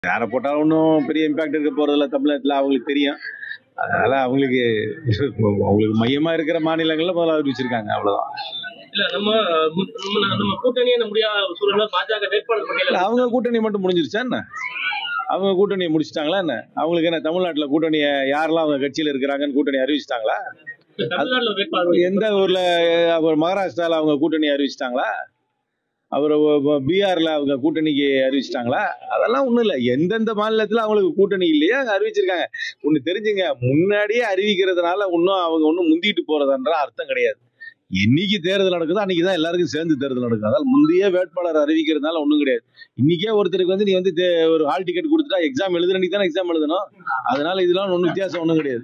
யாரை போட்டாலும் ஒன்றும் பெரிய இம்பாக்ட் இருக்க போறதில்ல தமிழ்நாட்டில், அவங்களுக்கு தெரியும். அதனால அவங்களுக்கு அவங்களுக்கு மையமா இருக்கிற மாநிலங்கள்ல முதல்ல அறிவிச்சிருக்காங்க, அவ்வளவுதான். இல்ல நம்ம கூட்டணியே முடியாத சூழல்ல பாஜக வேட்பாளர் பட்டியல அவங்க கூட்டணி மட்டும் முடிஞ்சிருச்சா என்ன? அவங்க கூட்டணியை முடிச்சிட்டாங்களா என்ன? அவங்களுக்கு என்ன தமிழ்நாட்டுல கூட்டணியை யாரெல்லாம் அவங்க கட்சியில இருக்கிறாங்கன்னு கூட்டணி அறிவிச்சிட்டாங்களா? தமிழ்நாட்டுல வேட்பாளர் எந்த ஊர்ல? மகாராஷ்டிரால அவங்க கூட்டணி அறிவிச்சிட்டாங்களா? அவர் பீகார்ல அவங்க கூட்டணிக்கு அறிவிச்சிட்டாங்களா? அதெல்லாம் ஒண்ணும் இல்லை. எந்தெந்த மாநிலத்துல அவங்களுக்கு கூட்டணி இல்லையா அங்க அறிவிச்சிருக்காங்க. ஒண்ணு தெரிஞ்சுங்க, முன்னாடியே அறிவிக்கிறதுனால ஒன்னும் அவங்க ஒன்னும் முந்திட்டு போறதுன்ற அர்த்தம் கிடையாது. என்னைக்கு தேர்தல் நடக்குதோ அன்னைக்குதான் எல்லாருக்கும் சேர்ந்து தேர்தல் நடக்கும். அதனால முந்தைய வேட்பாளர் அறிவிக்கிறதுனால ஒண்ணும் கிடையாது. இன்னைக்கே ஒருத்தருக்கு நீ ஒரு ஹால் டிக்கெட் கொடுத்துட்டா எக்ஸாம் எழுதுற அன்னைக்கு தானே எக்ஸாம் எழுதணும். அதனால இதெல்லாம் ஒன்றும் வித்தியாசம் ஒன்றும் கிடையாது.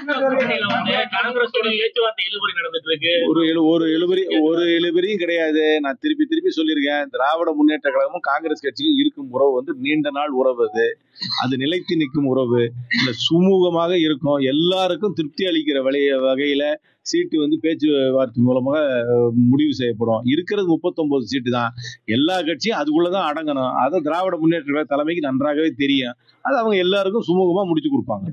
ஒரு இழுபறியும் கிடையாது. நான் திருப்பி திருப்பி சொல்லியிருக்கேன், திராவிட முன்னேற்ற கழகமும் காங்கிரஸ் கட்சியும் இருக்கும் உறவு நீண்ட நாள் உறவு. அது நிலைத்து நிற்கும் உறவு. இல்ல சுமூகமாக இருக்கும். எல்லாருக்கும் திருப்தி அளிக்கிற வகையில சீட்டு பேச்சுவார்த்தை மூலமாக முடிவு செய்யப்படும். இருக்கிறது 39 சீட்டு தான். எல்லா கட்சியும் அதுக்குள்ளதான் அடங்கணும். அதை திராவிட முன்னேற்ற கழக தலைமைக்கு நன்றாகவே தெரியும். அது அவங்க எல்லாருக்கும் சுமூகமா முடிச்சு கொடுப்பாங்க.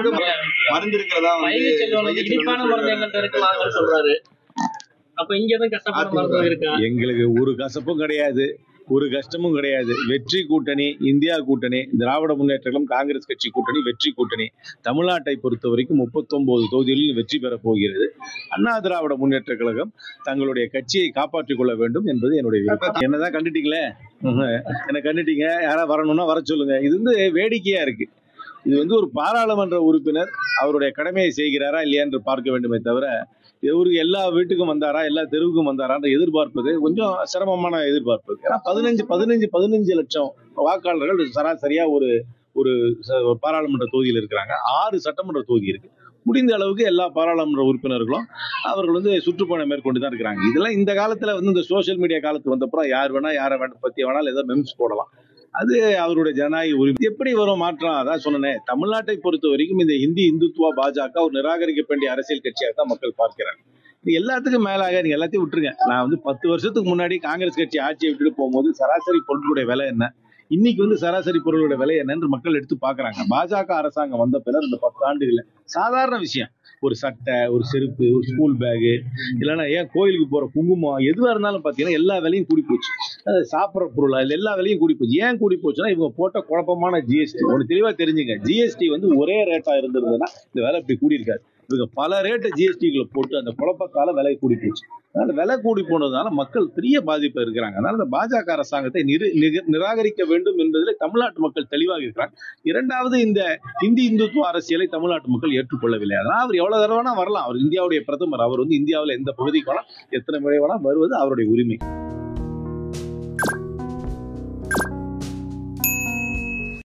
எங்களுக்கு ஒரு கசப்பும் கிடையாது, ஒரு கஷ்டமும் கிடையாது. வெற்றி கூட்டணி, இந்தியா கூட்டணி, திராவிட முன்னேற்ற கழகம் காங்கிரஸ் கட்சி கூட்டணி வெற்றி கூட்டணி. தமிழ்நாட்டை பொறுத்த வரைக்கும் 39 தொகுதிகளில் வெற்றி பெறப் போகிறது. அண்ணா திராவிட முன்னேற்ற கழகம் தங்களுடைய கட்சியை காப்பாற்றிக் கொள்ள வேண்டும் என்பது என்னுடைய விருப்பம். என்னதான் கண்டுட்டீங்களே, என்ன கண்டுட்டீங்க, யாரா வரணும்னா வர சொல்லுங்க. இது வேடிக்கையா இருக்கு. இது ஒரு பாராளுமன்ற உறுப்பினர் அவருடைய கடமையை செய்கிறாரா இல்லையா என்று பார்க்க வேண்டுமே தவிர, இவருக்கு எல்லா வீட்டுக்கும் வந்தாரா, எல்லா தெருவுக்கும் வந்தாரான்ற எதிர்பார்ப்பது கொஞ்சம் சிரமமான எதிர்பார்ப்பு. ஏன்னா 15 லட்சம் வாக்காளர்கள் சராசரியா ஒரு பாராளுமன்ற தொகுதியில் இருக்கிறாங்க. 6 சட்டமன்ற தொகுதி இருக்கு. முடிந்த அளவுக்கு எல்லா பாராளுமன்ற உறுப்பினர்களும் அவர்கள் சுற்றுப்பயணம் மேற்கொண்டு தான் இருக்கிறாங்க. இதெல்லாம் இந்த காலத்துல இந்த சோசியல் மீடியா காலத்துக்கு வந்தப்புறம் யார் வேணா யாரை பத்தி வேணாலும் ஏதோ மெம்ஸ் போடலாம். அது அவருடைய ஜனநாயக உரிமை. எப்படி வரும் மாற்றம்? அதான் சொன்னேன், தமிழ்நாட்டை பொறுத்த வரைக்கும் இந்த இந்துத்துவா பாஜக ஒரு நிராகரிக்க வேண்டிய அரசியல் கட்சியாக தான் மக்கள் பார்க்கிறாங்க. இது எல்லாத்துக்கும் மேலாக நீங்க எல்லாத்தையும் விட்டுருங்க. நான் 10 வருஷத்துக்கு முன்னாடி காங்கிரஸ் கட்சி ஆட்சியை விட்டுட்டு போகும்போது சராசரி பொருட்களுடைய விலை என்ன, இன்னைக்கு சராசரி பொருளுடைய விலை என்னன்னு மக்கள் எடுத்து பாக்குறாங்க. பாஜக அரசாங்கம் வந்த பிறகு இந்த 10 ஆண்டுகள்ல சாதாரண விஷயம், ஒரு சட்டை, ஒரு செருப்பு, ஒரு ஸ்கூல் பேகு, இல்லைன்னா ஏன் கோயிலுக்கு போற குங்குமம், எதுவா இருந்தாலும் பாத்தீங்கன்னா எல்லா விலையும் கூடி போச்சு. சாப்பிட்ற பொருள் அதுல எல்லா விலையும் கூடி போச்சு. ஏன் கூடி போச்சுன்னா இவங்க போட்ட குழப்பமான ஜிஎஸ்டி. ஒன்று தெளிவா தெரிஞ்சுங்க, ஜிஎஸ்டி ஒரே ரேட்டா இருந்திருந்ததுன்னா இந்த விலை இப்படி கூடி இருக்காது. இவங்க பல ரேட்டு ஜிஎஸ்டிகளை போட்டு அந்த குழப்பத்தால விலை கூடி போச்சு. அதனால விலை கூடி போனதுனால மக்கள் பெரிய பாதிப்பு இருக்கிறாங்க. அதனால இந்த பாஜக அரசாங்கத்தை நிராகரிக்க வேண்டும் என்பதில் தமிழ்நாட்டு மக்கள் தெளிவாக இருக்கிறாங்க. இரண்டாவது, இந்த இந்துத்துவ அரசியலை தமிழ்நாட்டு மக்கள் ஏற்றுக்கொள்ளவில்லை. அதனால அவர் எவ்வளவு தடவை வேணா வரலாம். அவர் இந்தியாவுடைய பிரதமர். அவர் இந்தியாவில் எந்த பகுதிக்கு வேணா எத்தனை முறை வேணா வருவது அவருடைய உரிமை.